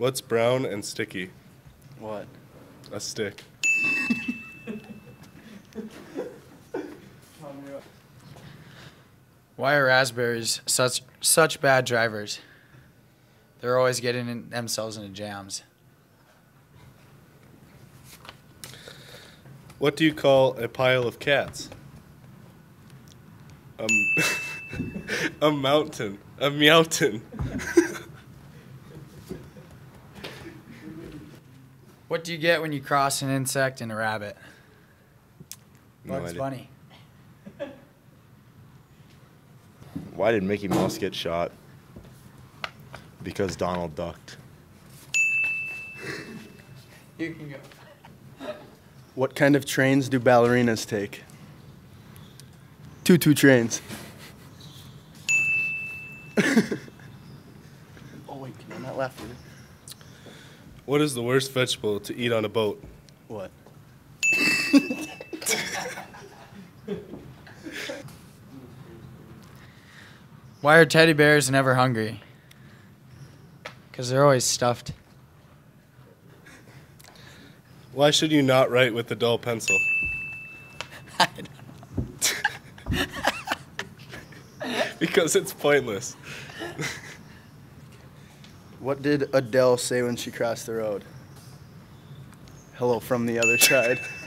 What's brown and sticky? What? A stick. Why are raspberries such bad drivers? They're always getting themselves into jams. What do you call a pile of cats? A mountain. A meowton. What do you get when you cross an insect and a rabbit? No Bugs idea. Bunny. Why did Mickey Mouse get shot? Because Donald ducked. You can go. What kind of trains do ballerinas take? Tutu trains. Oh wait, can I not laugh at it? What is the worst vegetable to eat on a boat? What? Why are teddy bears never hungry? Because they're always stuffed. Why should you not write with a dull pencil? I don't know. Because it's pointless. What did Adele say when she crossed the road? Hello from the other side.